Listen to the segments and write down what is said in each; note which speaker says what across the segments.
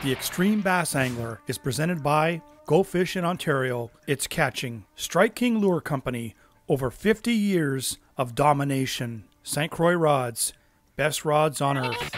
Speaker 1: The Extreme Bass Angler is presented by Go Fish in Ontario. It's catching. Strike King Lure Company. Over 50 years of domination. St. Croix rods. Best rods on earth.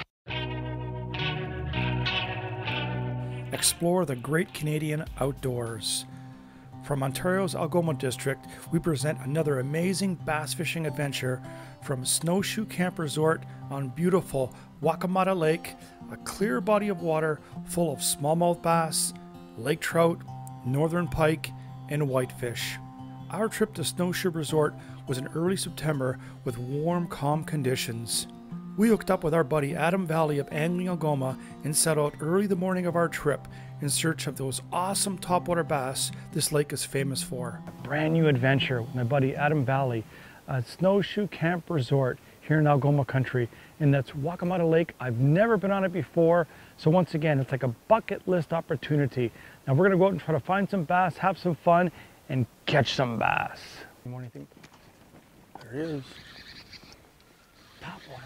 Speaker 1: Explore the great Canadian outdoors. From Ontario's Algoma district, we present another amazing bass fishing adventure from SnowShoe Camp Resort on beautiful Wakomata Lake, a clear body of water full of smallmouth bass, lake trout, northern pike, and whitefish. Our trip to SnowShoe Resort was in early September with warm, calm conditions. We hooked up with our buddy Adam Valle of Angling Algoma and set out early the morning of our trip in search of those awesome topwater bass this lake is famous for. A brand new adventure with my buddy Adam Valle at SnowShoe Camp Resort here in Algoma Country, and that's Wakomata Lake. I've never been on it before, so once again, it's like a bucket list opportunity. Now we're gonna go out and try to find some bass, have some fun, and catch some bass. What do you think? There he is. Topwater.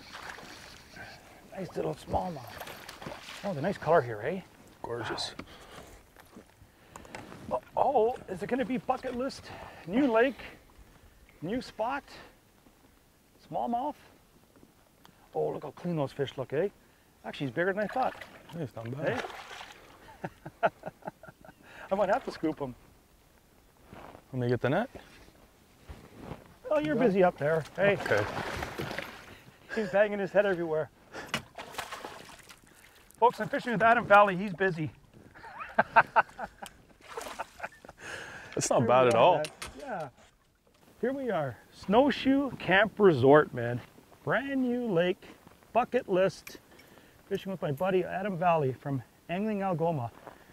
Speaker 1: Nice little smallmouth. Oh, the nice color here, eh?
Speaker 2: Gorgeous.
Speaker 1: Wow. Oh, is it going to be bucket list? New lake, new spot, smallmouth. Oh, look how clean those fish look, eh? Actually, he's bigger than I thought.
Speaker 2: He's not bad.
Speaker 1: Eh? I might have to scoop him.
Speaker 2: Let me get the net.
Speaker 1: Oh, you're busy up there. Hey.
Speaker 2: Okay.
Speaker 1: He's banging his head everywhere. Folks, I'm fishing with Adam Valle. He's busy.
Speaker 2: It's not bad at all.
Speaker 1: Yeah. Here we are. SnowShoe Camp Resort, man. Brand new lake, bucket list. Fishing with my buddy Adam Valle from Angling Algoma.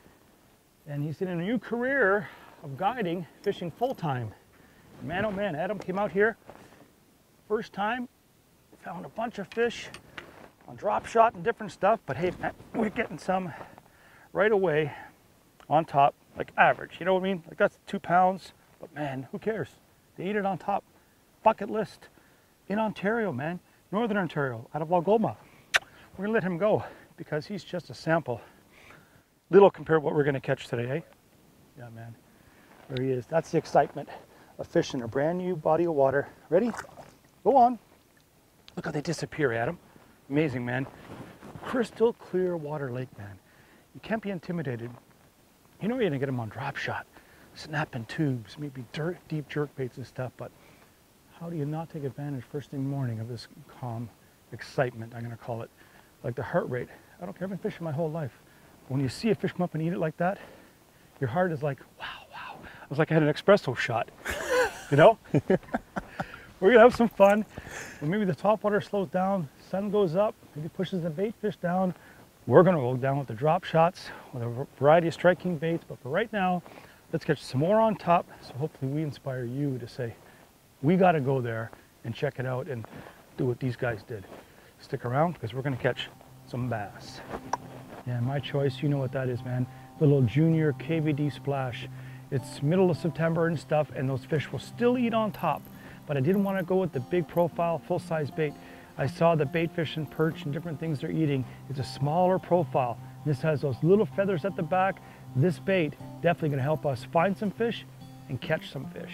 Speaker 1: And he's in a new career of guiding, fishing full-time. Man, oh man, Adam came out here. First time, found a bunch of fish on drop shot and different stuff, but hey, we're getting some right away on top, like average, you know what I mean? Like that's 2 pounds, but man, who cares? They eat it on top. Bucket list in Ontario, man. Northern Ontario, out of Algoma. We're gonna let him go because he's just a sample. Little compared to what we're gonna catch today, eh? Yeah, man, there he is. That's the excitement of fishing a brand new body of water. Ready? Go on. Look how they disappear, Adam. Amazing, man. Crystal clear water lake, man. You can't be intimidated. You know you're gonna get them on drop shot, snapping tubes, maybe deep jerk baits and stuff, but how do you not take advantage first thing in the morning of this calm excitement, I'm gonna call it, like the heart rate. I don't care, I've been fishing my whole life. When you see a fish come up and eat it like that, your heart is like, wow, wow. It was like I had an espresso shot, you know? We're gonna have some fun. When maybe the top water slows down, sun goes up, maybe pushes the bait fish down. We're gonna go down with the drop shots, with a variety of striking baits, but for right now, let's catch some more on top, so hopefully we inspire you to say, we gotta go there and check it out and do what these guys did. Stick around, because we're gonna catch some bass. Yeah, my choice, you know what that is, man. Little junior KVD splash. It's middle of September and stuff, and those fish will still eat on top. But I didn't want to go with the big profile, full-size bait. I saw the bait fish and perch and different things they're eating. It's a smaller profile. This has those little feathers at the back. This bait definitely going to help us find some fish and catch some fish.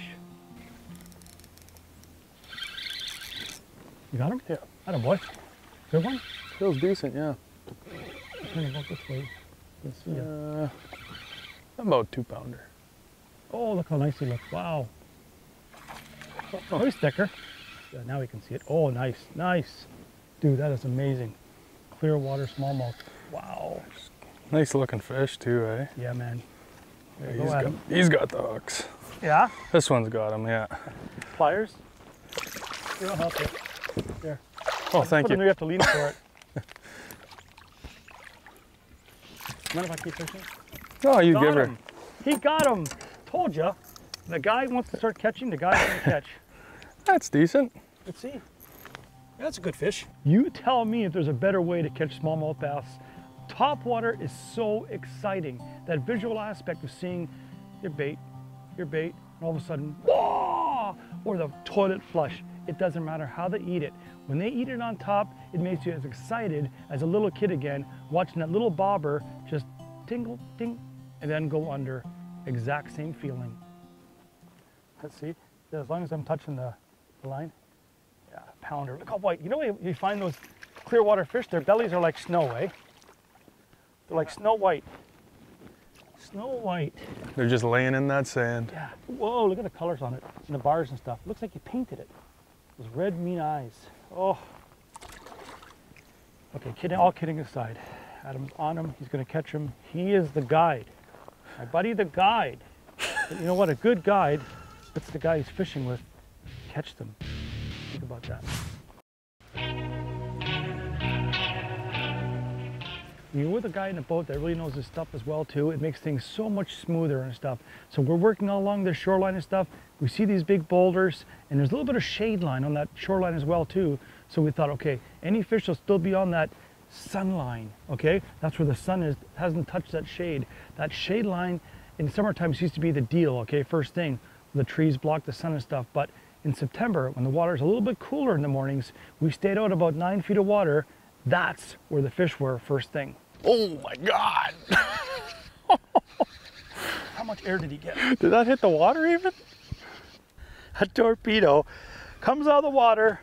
Speaker 1: You got him?
Speaker 2: Yeah.
Speaker 1: Atta boy. Good one?
Speaker 2: Feels decent, yeah.
Speaker 1: Turn about this way. Let's see.
Speaker 2: About 2-pounder.
Speaker 1: Oh, look how nice he looks. Wow. Oh, he's thicker. Yeah, now we can see it. Oh, nice, nice. Dude, that is amazing. Clear water smallmouth. Wow.
Speaker 2: Nice looking fish too, eh?
Speaker 1: Yeah, man. There you
Speaker 2: He's
Speaker 1: go, Adam.
Speaker 2: he's got the hooks.
Speaker 1: Yeah?
Speaker 2: This one's got them, yeah.
Speaker 1: Pliers? Here, I'll help you. Here.
Speaker 2: Oh, thank you.
Speaker 1: You have to lean for it. Mind if I keep fishing?
Speaker 2: Oh, you give her.
Speaker 1: He got him. Told ya. The guy wants to start catching, the guy's gonna catch.
Speaker 2: That's decent.
Speaker 1: Let's see. That's a good fish. You tell me if there's a better way to catch smallmouth bass. Topwater is so exciting. That visual aspect of seeing your bait, and all of a sudden, whoa, or the toilet flush. it doesn't matter how they eat it. When they eat it on top, it makes you as excited as a little kid again, watching that little bobber just tingle, ting, and then go under. Exact same feeling. Let's see, as long as I'm touching the line. Yeah, pounder, look how white. You know when you find those clear water fish, their bellies are like snow, eh? They're like snow white. Snow white.
Speaker 2: They're just laying in that sand.
Speaker 1: Yeah. Whoa, look at the colors on it and the bars and stuff. Looks like you painted it. Those red, mean eyes. Oh. Okay, all kidding aside. Adam's on him. He's going to catch him. He is the guide. My buddy, the guide. But you know what? A good guide lets the guy he's fishing with catch them. Think about that. You're with a guy in a boat that really knows his stuff as well too. It makes things so much smoother and stuff. So we're working all along the shoreline and stuff. We see these big boulders and there's a little bit of shade line on that shoreline as well too. So we thought, okay, any fish will still be on that sun line, okay? That's where the sun is, hasn't touched that shade. That shade line in summertime used to be the deal, okay? First thing, the trees block the sun and stuff. But in September, when the water's a little bit cooler in the mornings, we stayed out about 9 feet of water. That's where the fish were first thing.
Speaker 2: Oh my God.
Speaker 1: How much air did he get?
Speaker 2: Did that hit the water even?
Speaker 1: A torpedo comes out of the water.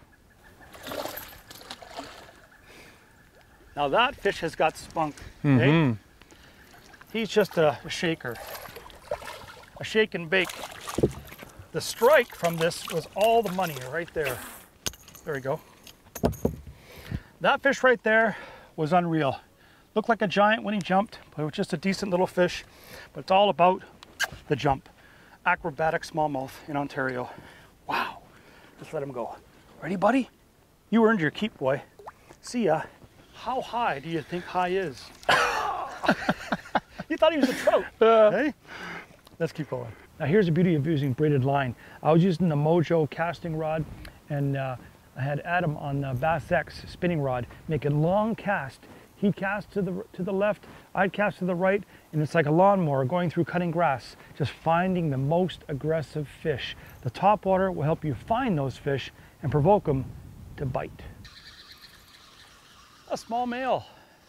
Speaker 1: Now that fish has got spunk. Okay? He's just a shaker. A shake and bake. The strike from this was all the money right there. There we go. That fish right there was unreal. Looked like a giant when he jumped, but it was just a decent little fish. But it's all about the jump. Acrobatic smallmouth in Ontario. Wow. Just let him go. Ready, buddy? You earned your keep, boy. See ya. How high do you think high is? You thought he was a trout. Hey? Let's keep going. Now here's the beauty of using braided line. I was using the Mojo casting rod, and I had Adam on the Bass X spinning rod, making long cast. He'd cast to the left, I'd cast to the right, and it's like a lawnmower going through cutting grass, just finding the most aggressive fish. The topwater will help you find those fish and provoke them to bite. A small male,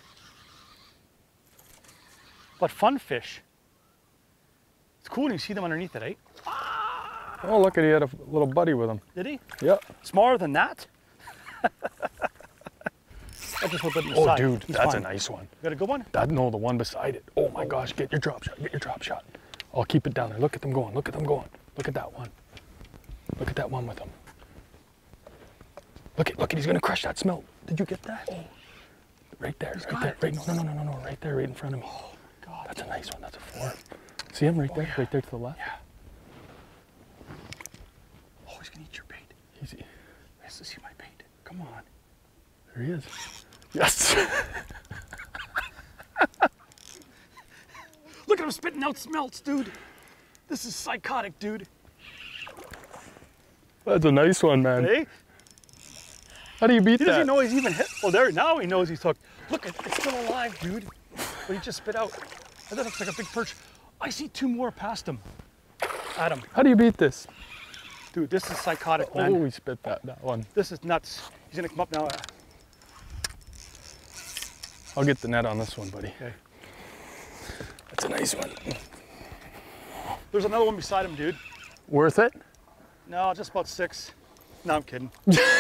Speaker 1: but fun fish. It's cool when you see them underneath it, eh?
Speaker 2: Oh, look at, he had a little buddy with him.
Speaker 1: Did he?
Speaker 2: Yeah.
Speaker 1: Smaller than that? I just hope it
Speaker 2: Oh,
Speaker 1: side.
Speaker 2: dude,
Speaker 1: He's
Speaker 2: that's
Speaker 1: fine.
Speaker 2: a nice one.
Speaker 1: You got a good one?
Speaker 2: No, the one beside it. Oh my gosh, get your drop shot, get your drop shot. I'll keep it down there. Look at them going, look at them going. Look at that one. Look at that one with him. Look at, he's gonna crush that smelt. Did you get that? Oh, right there, right there. Right, no, right there, right in front of me. Oh, God. That's a nice one, that's a 4. See him right there, yeah. Right there to the left?
Speaker 1: Yeah. Oh, he's gonna eat your bait.
Speaker 2: Easy.
Speaker 1: He has to see my bait. Come on.
Speaker 2: There he is. Yes.
Speaker 1: Look at him spitting out smelts, dude. This is psychotic, dude.
Speaker 2: That's a nice one, man.
Speaker 1: Hey?
Speaker 2: How do you beat that?
Speaker 1: He doesn't know he's even hit. Well, there, now he knows he's hooked. Look, it's still alive, dude. But he just spit out. And that looks like a big perch. I see 2 more past him. Adam.
Speaker 2: How do you beat this?
Speaker 1: Dude, this is psychotic, man.
Speaker 2: Oh, he spit that one.
Speaker 1: This is nuts. He's gonna come up now.
Speaker 2: I'll get the net on this one, buddy.
Speaker 1: Okay.
Speaker 2: That's a nice one.
Speaker 1: There's another one beside him, dude.
Speaker 2: Worth it?
Speaker 1: No, just about 6. No, I'm kidding.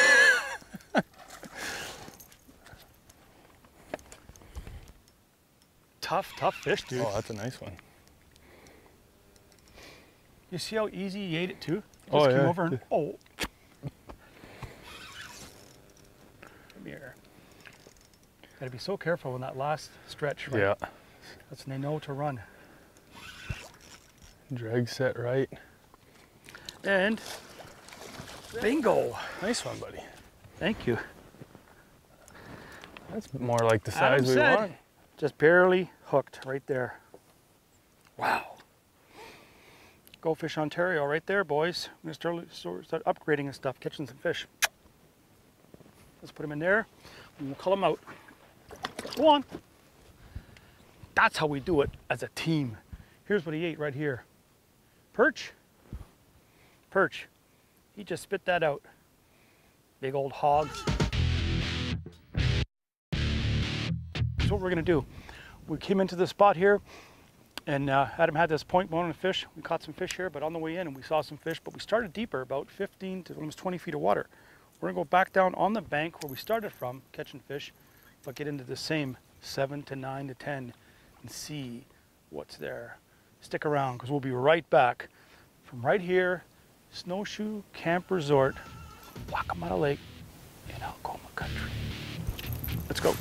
Speaker 1: Tough fish, dude.
Speaker 2: Oh, that's a nice one.
Speaker 1: You see how easy he ate it too? Just
Speaker 2: Oh,
Speaker 1: came
Speaker 2: yeah.
Speaker 1: over and, oh. Come here. Gotta be so careful in that last stretch, right?
Speaker 2: Yeah.
Speaker 1: That's when they know to run.
Speaker 2: Drag set right.
Speaker 1: And bingo.
Speaker 2: Nice one, buddy.
Speaker 1: Thank you.
Speaker 2: That's more like the
Speaker 1: Adam
Speaker 2: size we
Speaker 1: said,
Speaker 2: want.
Speaker 1: just barely hooked right there. Wow. Go Fish Ontario right there, boys. I'm gonna start upgrading and stuff, catching some fish. Let's put them in there and we'll call them out. Go on. That's how we do it as a team. Here's what he ate right here. Perch. Perch. He just spit that out. big old hog. So what we're gonna do, we came into the spot here and Adam had this point boning fish. We caught some fish here, but on the way in and we saw some fish, but we started deeper, about 15 to almost 20 feet of water. We're gonna go back down on the bank where we started from catching fish, but get into the same 7 to 9 to 10 and see what's there. Stick around because we'll be right back from right here, SnowShoe Camp Resort, Wakomata Lake in Algoma Country. Let's go.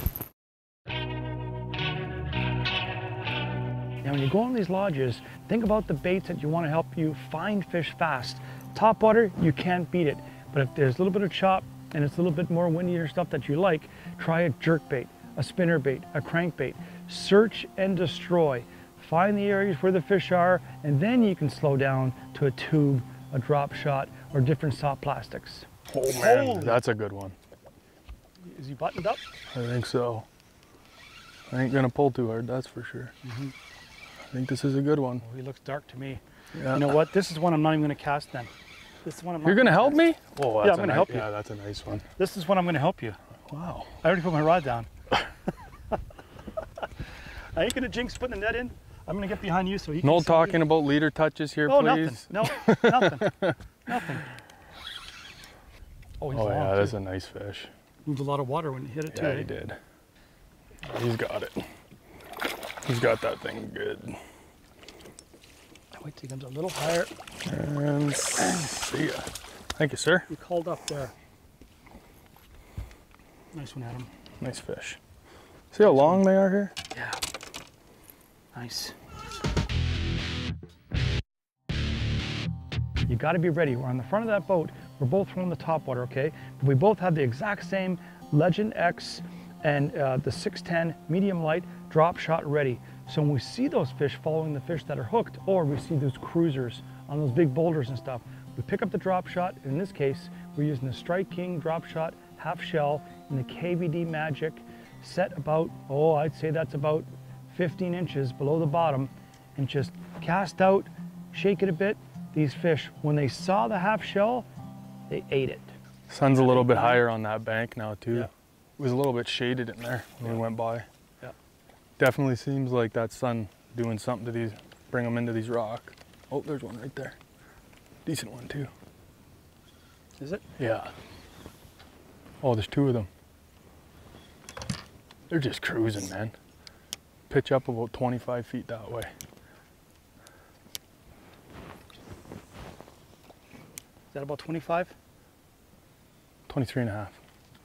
Speaker 1: Now, when you go on these lodges, think about the baits that you want to help you find fish fast. Topwater, you can't beat it. But if there's a little bit of chop and it's a little bit more windy or stuff that you like, try a jerk bait, a spinner bait, a crankbait. Search and destroy. Find the areas where the fish are, and then you can slow down to a tube, a drop shot, or different soft plastics.
Speaker 2: Oh man, that's a good one.
Speaker 1: Is he buttoned up?
Speaker 2: I think so. I ain't gonna pull too hard, that's for sure. I think this is a good one.
Speaker 1: Oh, he looks dark to me.
Speaker 2: Yeah.
Speaker 1: You know what? This is one I'm not even gonna cast then. This is one I'm not
Speaker 2: You're gonna help me?
Speaker 1: Oh, yeah, I'm gonna help you.
Speaker 2: Yeah, that's a nice one.
Speaker 1: This is one I'm gonna help you.
Speaker 2: Wow.
Speaker 1: I already put my rod down. I ain't gonna jinx putting the net in. I'm gonna get behind you so you can
Speaker 2: No talking about leader touches here, please.
Speaker 1: No, nothing. Nothing. Oh, he's long,
Speaker 2: yeah,
Speaker 1: too.
Speaker 2: that's a nice fish.
Speaker 1: Moved a lot of water when he hit it too.
Speaker 2: Yeah, he did. He's got it. He's got that thing good.
Speaker 1: Wait till he comes a little higher.
Speaker 2: And see ya. Thank you, sir.
Speaker 1: You called up there. Nice one, Adam.
Speaker 2: Nice fish. See how long they are here?
Speaker 1: Yeah. Nice. You got to be ready. We're on the front of that boat. We're both throwing the topwater, okay? But we both have the exact same Legend X and the 610 medium light drop shot ready. So when we see those fish following the fish that are hooked, or we see those cruisers on those big boulders and stuff, we pick up the drop shot. In this case, we're using the Strike King drop shot half shell in the KVD Magic, set about, oh, I'd say that's about 15 inches below the bottom, and just cast out, shake it a bit. These fish, when they saw the half shell, they ate it.
Speaker 2: Sun's a little bit higher on that bank now too.
Speaker 1: Yeah.
Speaker 2: It was a little bit shaded in there when we went by.
Speaker 1: Yeah.
Speaker 2: Definitely seems like that sun doing something to these, bring them into these rock. Oh, there's one right there. Decent one too.
Speaker 1: Is it?
Speaker 2: Yeah. Oh, there's two of them. They're just cruising, man. Pitch up about 25 feet that way.
Speaker 1: Is that about 25?
Speaker 2: 23 and a half.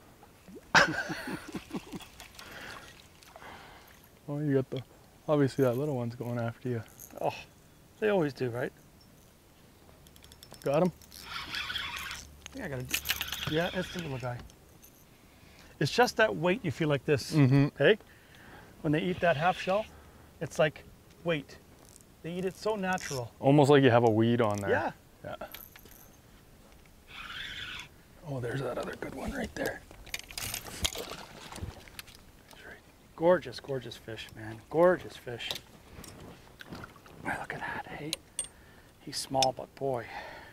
Speaker 2: Oh, you got the, obviously that little one's going after you.
Speaker 1: Oh, they always do, right?
Speaker 2: Got him?
Speaker 1: I think I got it. Yeah, it's the little guy. It's just that weight you feel like this, hey? When they eat that half shell, it's like weight. They eat it so natural.
Speaker 2: Almost like you have a weed on there.
Speaker 1: Yeah.
Speaker 2: Yeah. Oh, there's that other good one right there.
Speaker 1: Gorgeous, gorgeous fish, man. Gorgeous fish. Look at that, hey? He's small, but boy.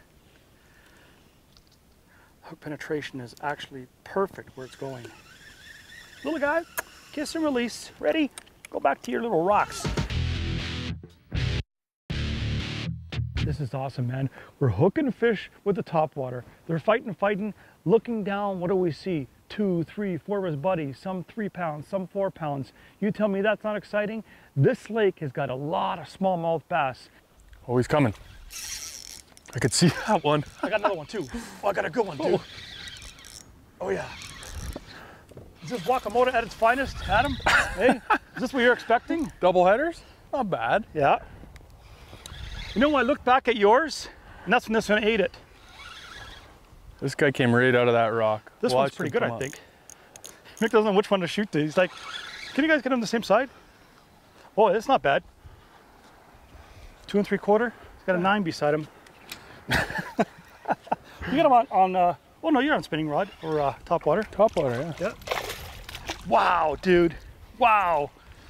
Speaker 1: Hook penetration is actually perfect where it's going. Little guy, kiss and release. Ready? Go back to your little rocks. This is awesome, man. We're hooking fish with the topwater. They're fighting. Looking down, what do we see? 2, 3, 4 of his buddies, some 3 pounds, some 4 pounds. You tell me that's not exciting? This lake has got a lot of smallmouth bass.
Speaker 2: Oh, he's coming. I could see that one.
Speaker 1: I got another one too. Oh, I got a good one too. Oh yeah. Is this Wakomata at its finest, Adam? Hey, is this what you're expecting?
Speaker 2: Double headers? Not bad.
Speaker 1: Yeah. You know, I looked back at yours, and that's when this one ate it.
Speaker 2: This guy came right out of that rock.
Speaker 1: This one's pretty good, I think. Mick doesn't know which one to shoot to. He's like, can you guys get on the same side? Oh, it's not bad. 2 3/4. He's got a 9 beside him. You got him on oh no, you're on spinning rod or topwater.
Speaker 2: Topwater, yeah.
Speaker 1: Yeah. Wow, dude. Wow.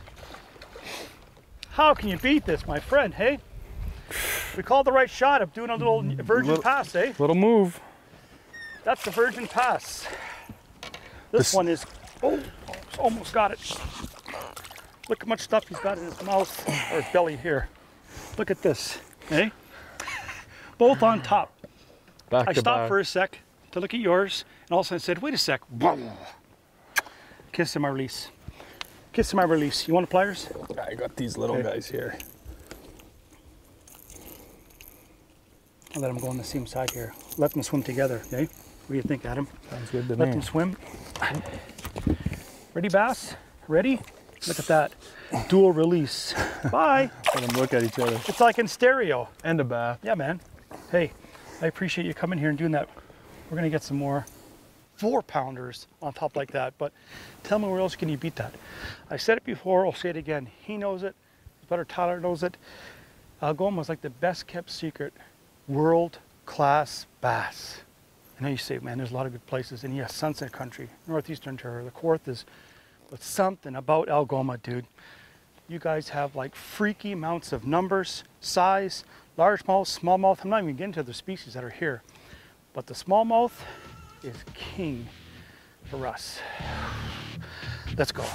Speaker 1: How can you beat this, my friend, hey? We called the right shot of doing a little virgin pass, eh?
Speaker 2: Little move.
Speaker 1: That's the Virgin Pass. This one is, oh, almost got it. Look how much stuff he's got in his mouth, or his belly here. Look at this, eh? Both on top.
Speaker 2: Back
Speaker 1: I
Speaker 2: to
Speaker 1: stopped
Speaker 2: back.
Speaker 1: for a sec to look at yours, and all of a sudden I said, wait a sec. Kiss in my release. Kiss in my release. You want the pliers?
Speaker 2: I got these little guys here.
Speaker 1: I'll let them go on the same side here. Let them swim together, okay? What do you think, Adam?
Speaker 2: Sounds good to
Speaker 1: Let
Speaker 2: me.
Speaker 1: them swim. Ready, Bass? Ready? Look at that. Dual release. Bye.
Speaker 2: Let them look at each other.
Speaker 1: It's like in stereo.
Speaker 2: And a bath.
Speaker 1: Yeah, man. Hey, I appreciate you coming here and doing that. We're gonna get some more 4-pounders on top like that, but tell me where else can you beat that? I said it before, I'll say it again. He knows it, his brother Tyler knows it. Algoma is like the best kept secret world-class bass. I know you say, man, there's a lot of good places, and yes, Sunset Country, Northeastern Ontario, the Kawarth is, but something about Algoma, dude. You guys have like freaky amounts of numbers, size, largemouth, smallmouth. I'm not even getting to the species that are here, but the smallmouth is king for us. Let's go.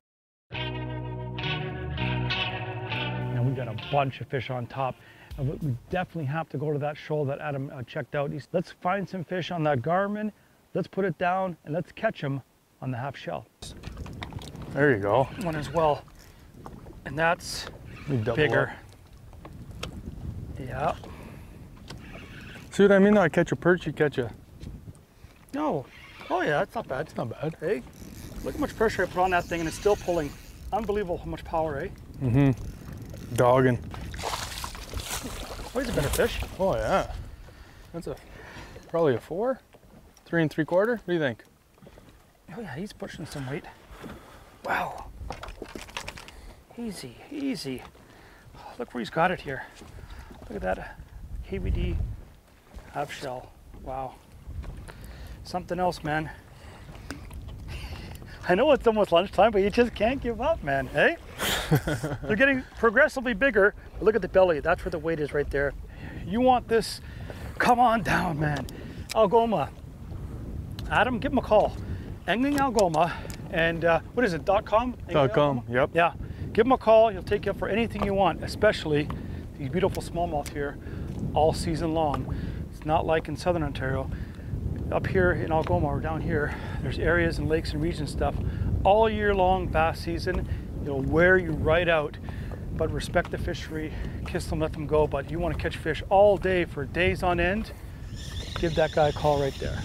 Speaker 1: And we got a bunch of fish on top. And we definitely have to go to that shoal that Adam checked out. Let's find some fish on that Garmin. Let's put it down and let's catch them on the half shell.
Speaker 2: There you go.
Speaker 1: One as well. And that's
Speaker 2: We double
Speaker 1: bigger.
Speaker 2: up.
Speaker 1: Yeah.
Speaker 2: See what I mean? I catch a perch, you catch a...
Speaker 1: No. Oh yeah, that's not bad.
Speaker 2: It's not bad.
Speaker 1: Hey, look how much pressure I put on that thing and it's still pulling. Unbelievable how much power, eh?
Speaker 2: Mm-hmm. Dogging.
Speaker 1: Oh, he's a better fish.
Speaker 2: Oh yeah. That's probably a 4? 3 3/4? What do you think?
Speaker 1: Oh yeah, he's pushing some weight. Wow. Easy, easy. Look where he's got it here. Look at that KVD half shell. Wow. Something else, man. I know it's almost lunchtime, but you just can't give up, man, hey? They're getting progressively bigger. But look at the belly. That's where the weight is right there. You want this? Come on down, man. Algoma. Adam, give him a call. Angling Algoma. And what is it, .com?
Speaker 2: .com, yep.
Speaker 1: Yeah. Give him a call. He'll take you up for anything you want, especially these beautiful smallmouth here all season long. It's not like in Southern Ontario. Up here in Algoma or down here, there's areas and lakes and regions stuff all year long, bass season. It'll wear you right out, but respect the fishery, kiss them, let them go. But you want to catch fish all day for days on end, give that guy a call right there.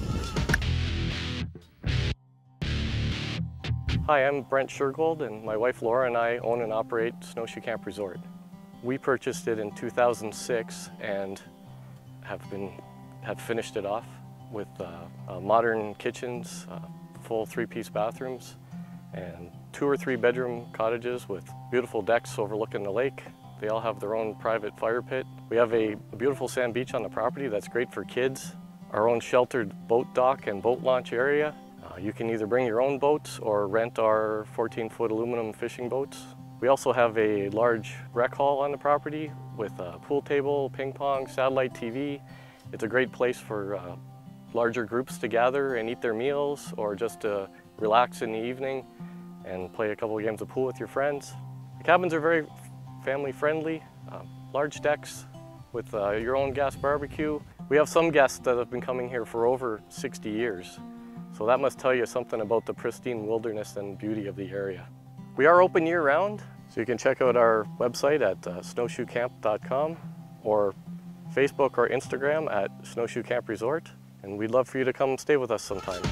Speaker 3: Hi, I'm Brent Shergold, and my wife Laura and I own and operate SnowShoe Camp Resort. We purchased it in 2006 and have finished it off with modern kitchens, full 3-piece bathrooms, and 2 or 3 bedroom cottages with beautiful decks overlooking the lake. They all have their own private fire pit. We have a beautiful sand beach on the property that's great for kids, our own sheltered boat dock and boat launch area. You can either bring your own boats or rent our 14-foot aluminum fishing boats. We also have a large rec hall on the property with a pool table, ping pong, satellite TV. It's a great place for larger groups to gather and eat their meals, or just to relax in the evening and play a couple of games of pool with your friends. The cabins are very family friendly, large decks with your own gas barbecue. We have some guests that have been coming here for over 60 years. So that must tell you something about the pristine wilderness and beauty of the area. We are open year-round, so you can check out our website at snowshoecamp.com or Facebook or Instagram at SnowShoe Camp Resort, and we'd love for you to come stay with us sometime.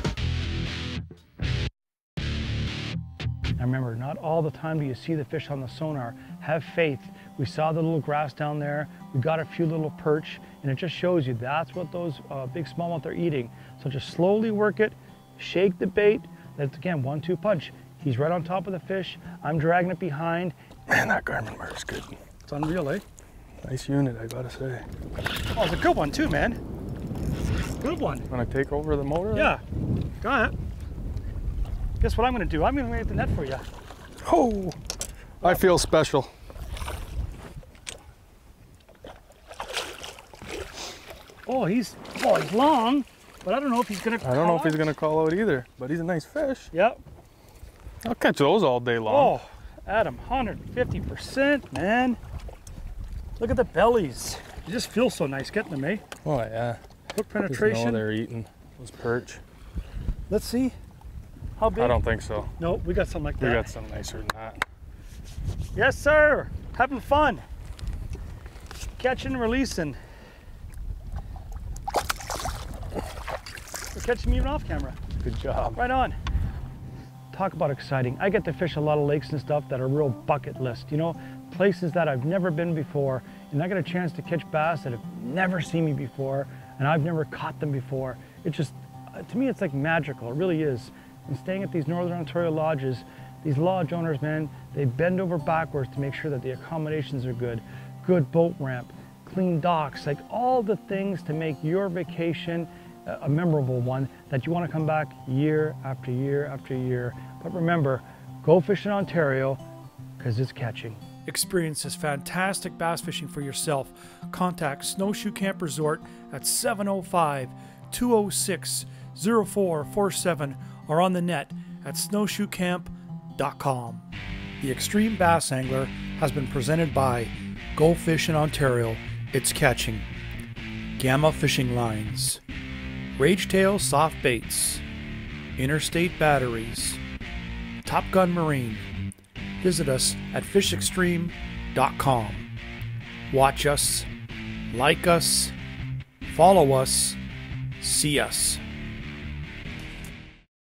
Speaker 1: Now remember, not all the time do you see the fish on the sonar. Have faith. We saw the little grass down there. We got a few little perch, and it just shows you that's what those big smallmouth are eating. So just slowly work it, shake the bait. That's again, 1-2 punch. He's right on top of the fish. I'm dragging it behind.
Speaker 2: Man, that Garmin mark's good.
Speaker 1: It's unreal, eh?
Speaker 2: Nice unit, I gotta say.
Speaker 1: Oh, it's a good one too, man. Good one.
Speaker 2: Wanna take over the motor?
Speaker 1: Yeah, go ahead. Guess what I'm gonna do? I'm gonna make the net for you.
Speaker 2: Oh, I feel special.
Speaker 1: Oh, he's long. But I don't know if he's gonna
Speaker 2: I don't know if he's gonna call out either, but he's a nice fish.
Speaker 1: Yep.
Speaker 2: I'll catch those all day long.
Speaker 1: Oh, Adam, 150%, man. Look at the bellies. You just feel so nice getting them, eh?
Speaker 2: Oh yeah.
Speaker 1: Hook
Speaker 2: Just know
Speaker 1: penetration.
Speaker 2: they're eating those perch.
Speaker 1: Let's see. How big?
Speaker 2: I don't think so.
Speaker 1: No, we got something like that.
Speaker 2: We got some nicer than that.
Speaker 1: Yes, sir. Having fun. Catching and releasing. We're catching even off camera.
Speaker 2: Good job.
Speaker 1: Right on. Talk about exciting. I get to fish a lot of lakes and stuff that are real bucket list, you know, places that I've never been before, and I get a chance to catch bass that have never seen me before, and I've never caught them before. It just, to me, it's like magical. It really is. And staying at these Northern Ontario lodges, these lodge owners, man, they bend over backwards to make sure that the accommodations are good. Good boat ramp, clean docks, like all the things to make your vacation a memorable one that you want to come back year after year after year. But remember, go fish in Ontario because it's catching. Experience this fantastic bass fishing for yourself. Contact SnowShoe Camp Resort at 705-206-0447 or on the net at snowshoecamp.com. The Extreme Bass Angler has been presented by Go Fish in Ontario, It's Catching, Gamma Fishing Lines, Ragetail Soft Baits, Interstate Batteries, Top Gun Marine. Visit us at fishxtreme.com. Watch us, like us, follow us, see us.